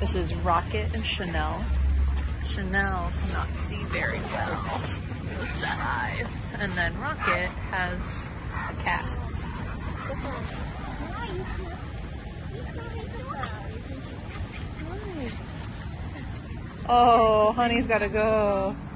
This is Rocket and Chanel. Chanel cannot see very well with sad eyes. And then Rocket has a cat. Oh, honey's gotta go.